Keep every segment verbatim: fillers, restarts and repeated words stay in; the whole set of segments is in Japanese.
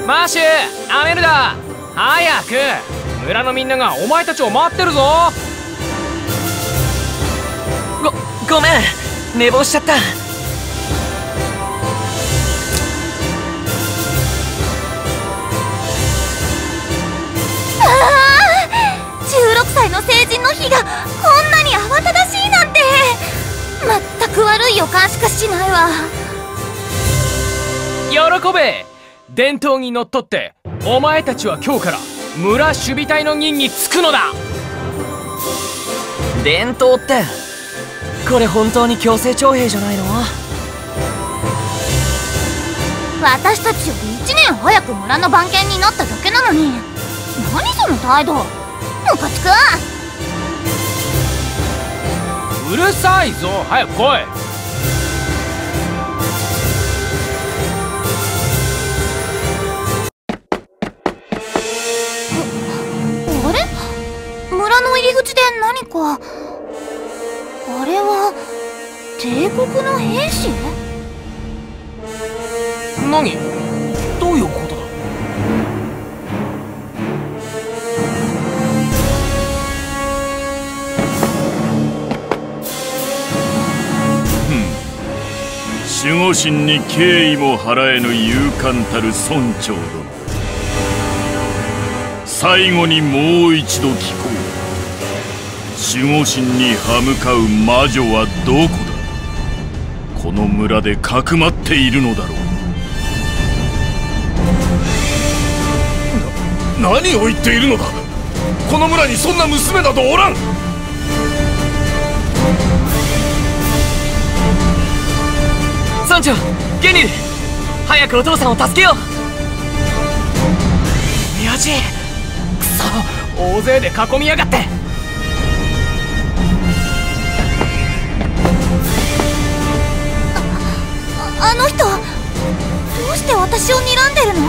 マーシュ、アメルダ、早く。村のみんながお前たちを待ってるぞ。 ご、ごめん、寝坊しちゃった。 ああ、じゅうろくさいの成人の日がこんなに慌ただしいなんて。まったく悪い予感しかしないわ。 喜べ。伝統にのっとってお前たちは今日から村守備隊の任に就くのだ。 伝統ってこれ本当に強制徴兵じゃないの？ 私たちよりいちねん早く村の番犬になっただけなのに、何その態度。ムカつく。 うるさいぞ、早く来い。 あれ、村の入り口で何か。あれは帝国の兵士？ 何？どういうことだ？ 守護神に敬意も払えぬ勇敢たる村長殿、最後にもう一度聞こう。守護神に歯向かう魔女はどこだ。この村でかくまっているのだろう。な、何を言っているのだ。この村にそんな娘などおらん。 村長、ゲニル、早くお父さんを助けよう。 親父、くそ、大勢で囲みやがって。 あ、あの人、どうして私を睨んでるの？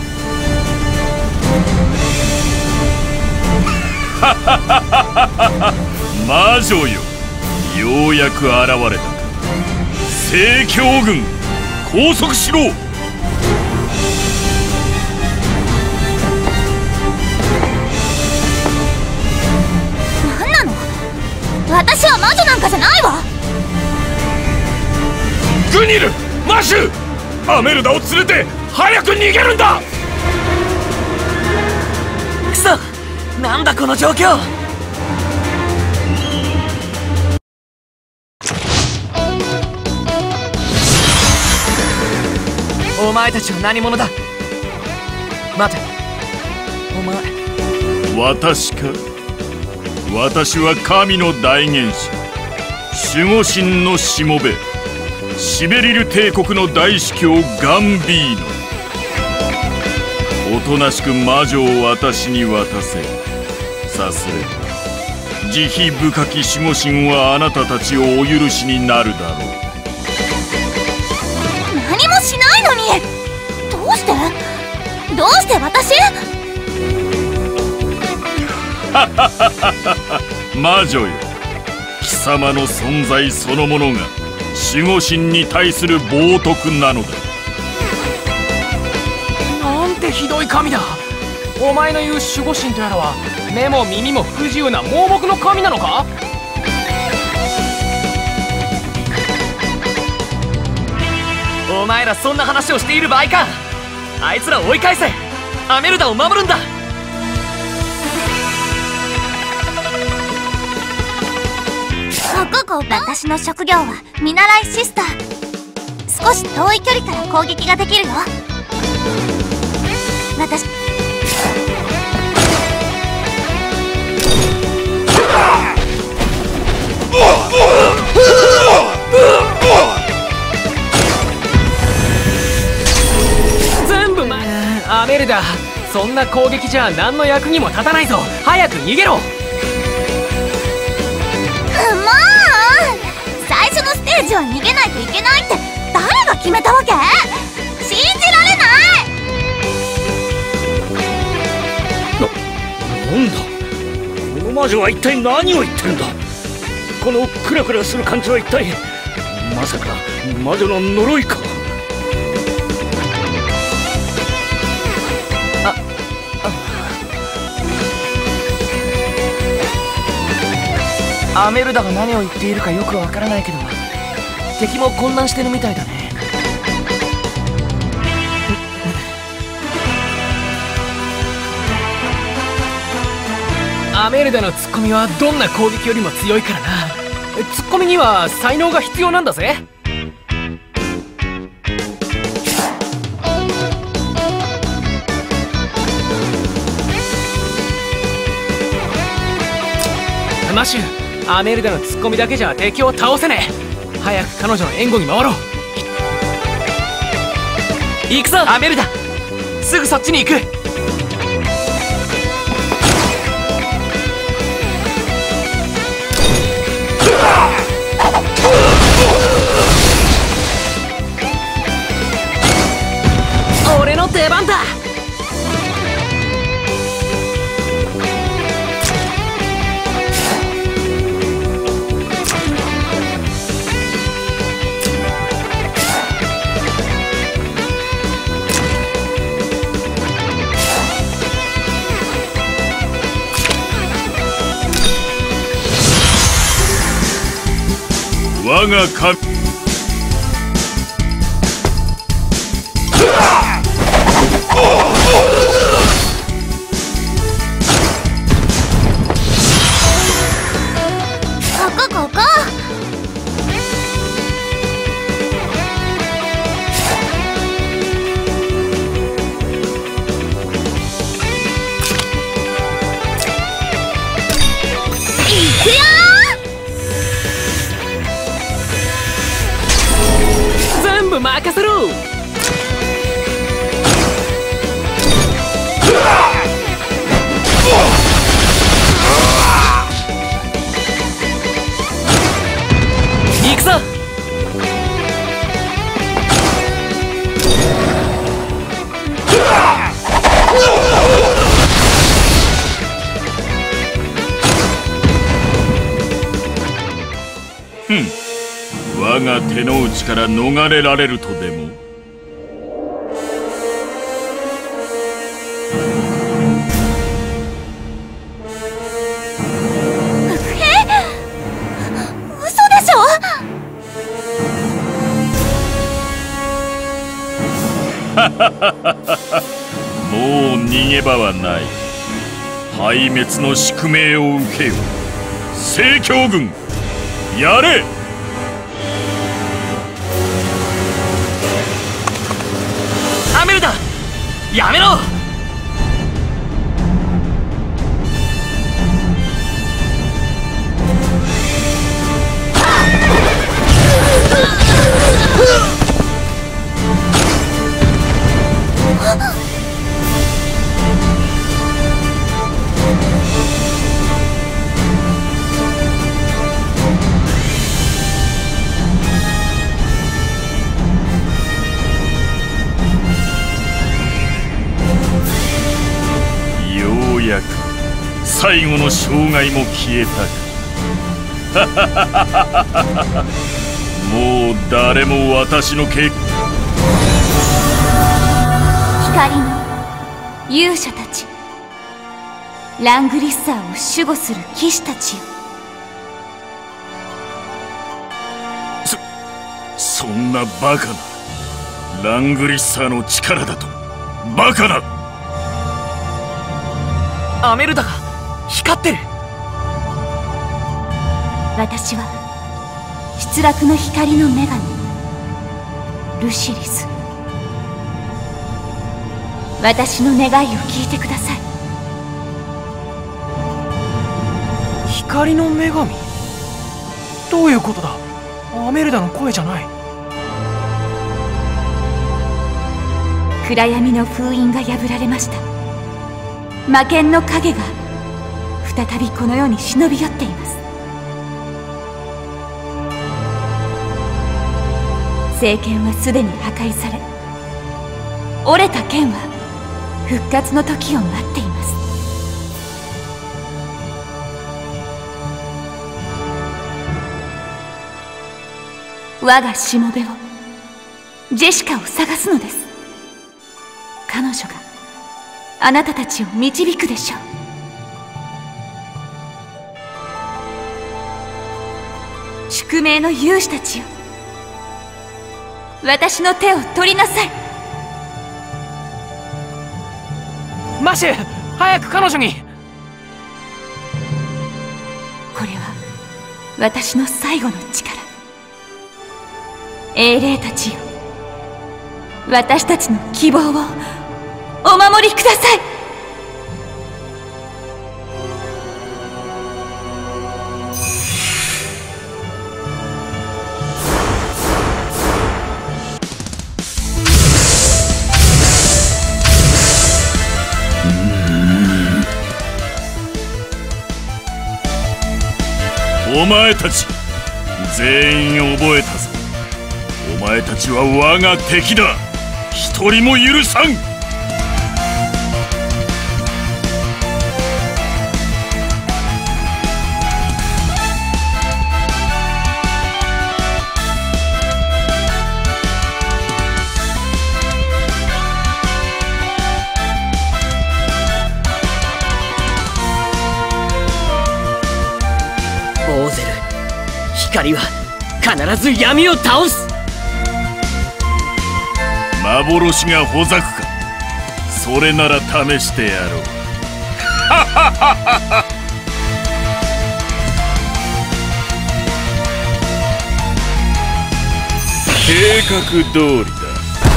魔女よ、ようやく現れた。聖教軍、拘束しろ。 何なの？私は魔女なんかじゃないわ。 グニル、マシュ、アメルダを連れて早く逃げるんだ。 クソ、なんだこの状況。お前たちは何者だ。待て、お前。 私か。私は神の大元首、守護神のしもべ、シベリル帝国の大司教ガンビーノ。おとなしく魔女を私に渡せ。さすれば慈悲深き守護神はあなたたちをお許しになるだろう。 何もしないのに。どうしてどうして私？ 魔女よ、貴様の存在そのものが守護神に対する冒涜なのだ。 なんてひどい神だ。お前の言う守護神とやらは目も耳も不自由な盲目の神なのか？ お前らそんな話をしている場合か。あいつらを追い返せ。アメルダを守るんだ。 ここ、私の職業は見習いシスター。少し遠い距離から攻撃ができるよ。私全部まアメルダ、そんな攻撃じゃ何の役にも立たないぞ。早く逃げろ。 もう最初のステージは逃げないといけないって誰が決めたわけ？信じられない。 な、なんだこの魔女は一体何を言ってるんだ。このクラクラする感じは一体、まさか魔女の呪いか。 アメルダが何を言っているかよくわからないけど、敵も混乱してるみたいだね。 アメルダのツッコミはどんな攻撃よりも強いからな。ツッコミには才能が必要なんだぜ。マシュ、アメルダのツッコミだけじゃ敵を倒せねえ。早く彼女の援護に回ろう。 行くぞアメルダ、すぐそっちに行く。俺の出番だ。 我が神。 ここここ。いくよー。全部任せろ。 行くぞ。 ふん、我が手の内から逃れられるとでも。もう逃げ場はない。壊滅の宿命を受けよ聖教軍、やれ。 アメルダ、やめろ。 ようやく最後の障害も消えたか。もう誰も私の計光の勇者たち、ラングリッサーを守護する騎士たちよ。 そそんなバカな。ラングリッサーの力だと。バカな。 アメルダが光ってる。 私は失落の光の女神ルシリス。私の願いを聞いてください。 光の女神？どういうことだ？アメルダの声じゃない。 暗闇の封印が破られました。魔剣の影が再びこの世に忍び寄っています。聖剣はすでに破壊され、折れた剣は復活の時を待っています。我がしもべを、ジェシカを探すのです。彼女があなたたちを導くでしょう。 宿命の勇士たちよ、私の手を取りなさい。 マシュ、早く彼女に。 これは私の最後の力。英霊たちよ、私たちの希望をお守りください。 お前たち全員覚えたぞ。お前たちは我が敵だ。一人も許さん。 オーゼル、光は必ず闇を倒す。 幻がほざくか。それなら試してやろう。計画通りだ。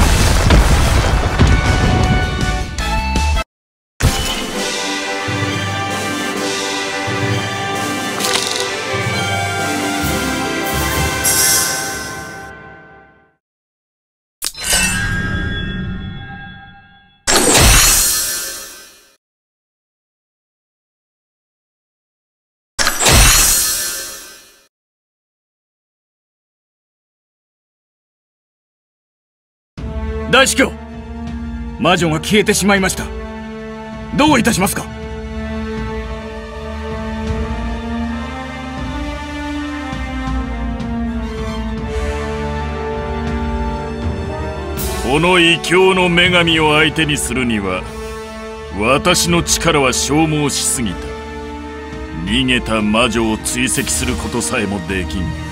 大司教、魔女が消えてしまいました。どういたしますか？ この異教の女神を相手にするには私の力は消耗しすぎた。逃げた魔女を追跡することさえもできん。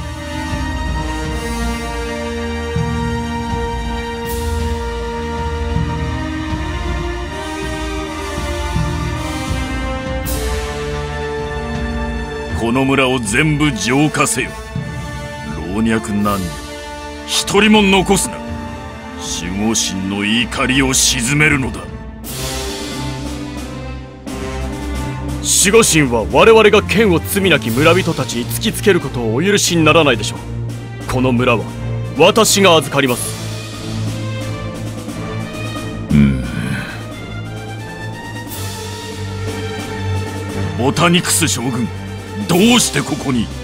この村を全部浄化せよ。老若男女一人も残すな。守護神の怒りを鎮めるのだ。 守護神は我々が剣を罪なき村人たちに突きつけることをお許しにならないでしょう。この村は私が預かります。 うん。ボタニクス将軍、どうしてここに？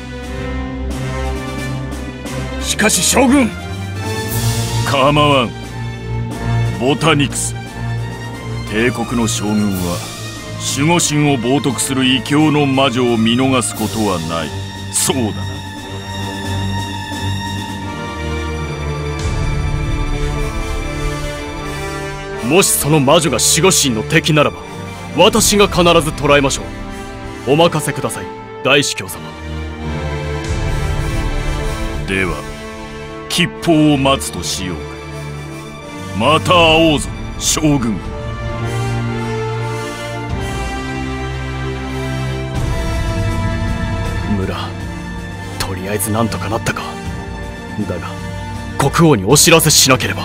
しかし将軍。 構わん。ボタニクス、帝国の将軍は守護神を冒涜する異教の魔女を見逃すことはない。そうだな。もしその魔女が守護神の敵ならば私が必ず捕らえましょう。お任せください、大司教様。 では吉報を待つとしようか。また会おうぞ将軍。 村、とりあえずなんとかなったか。だが国王にお知らせしなければ。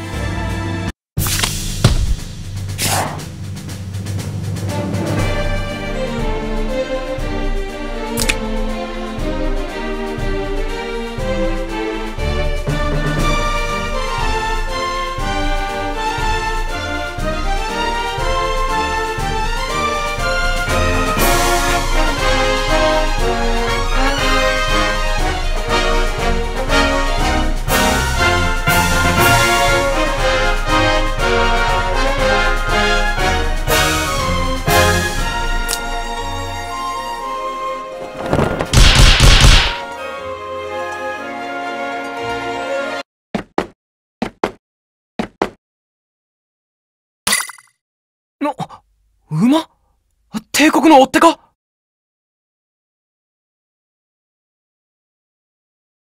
の、馬？帝国の追っ手か？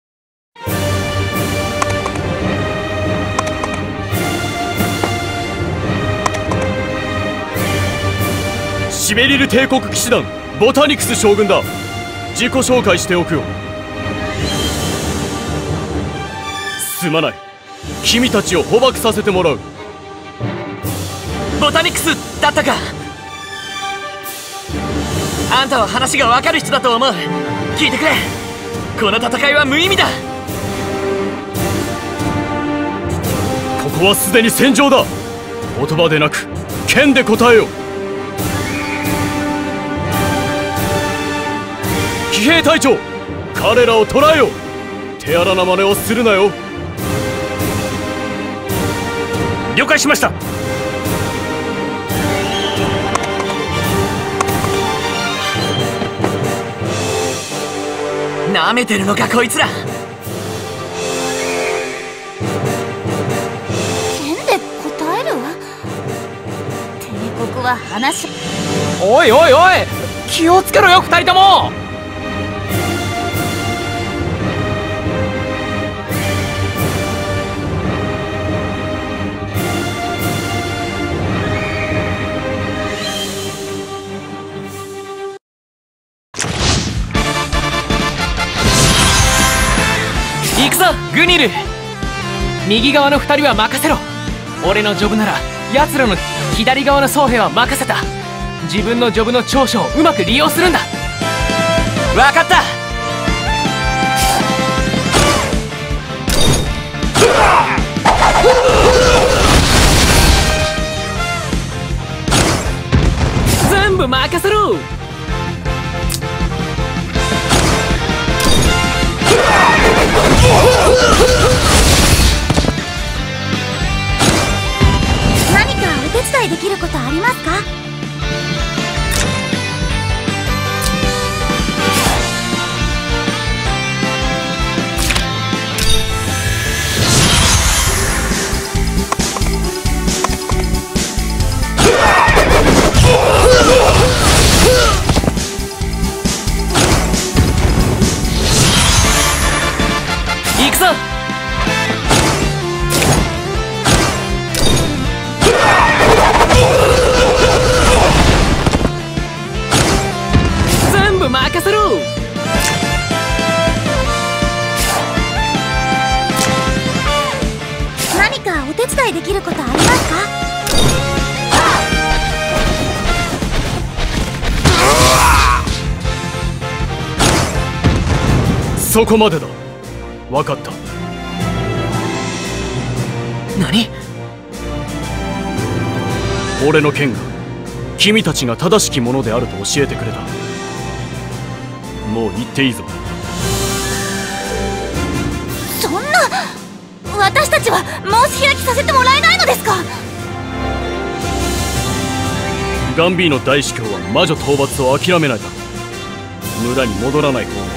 シベリル帝国騎士団ボタニクス将軍だ。自己紹介しておくよ。すまない、君たちを捕獲させてもらう。 ボタニクスだったか。あんたは話が分かる人だと思う。聞いてくれ、この戦いは無意味だ。 ここはすでに戦場だ。言葉でなく剣で答えよ。騎兵隊長、彼らを捕らえよ。手荒な真似をするなよ。 了解しました。 なめてるのかこいつら。 剣で答える？帝国は話。 おいおいおい、気をつけろよ二人とも。 行くぞグニル。 右側の二人は任せろ。俺のジョブなら奴らの左側の僧兵は任せた。自分のジョブの長所をうまく利用するんだ。 分かった。 全部任せろ。 何かお手伝いできることありますか？ 行くぞ。 全部任せろ。 何かお手伝いできることありますか？ そこまでだ。分かった。 何？ 俺の剣が君たちが正しきものであると教えてくれた。もう言っていいぞ。 そんな、私たちは申し開きさせてもらえないのですか？ ガンビーの大司教は魔女討伐を諦めないだろう。村に戻らない方が。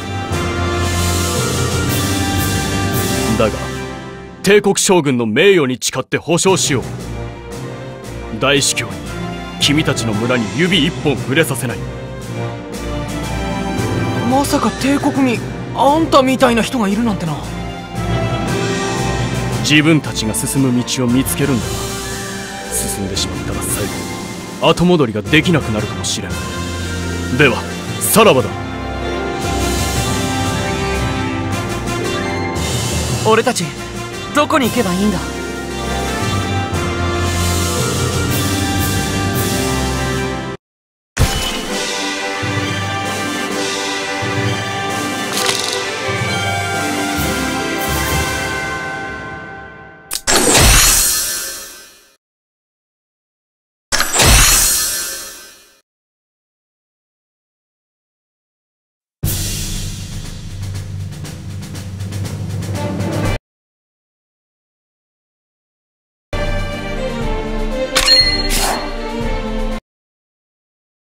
だが帝国将軍の名誉に誓って保証しよう。大司教に君たちの村に指一本触れさせない。 まさか帝国にあんたみたいな人がいるなんてな。 自分たちが進む道を見つけるんだ。進んでしまったら最後後戻りができなくなるかもしれん。ではさらばだ。 俺たちどこに行けばいいんだ？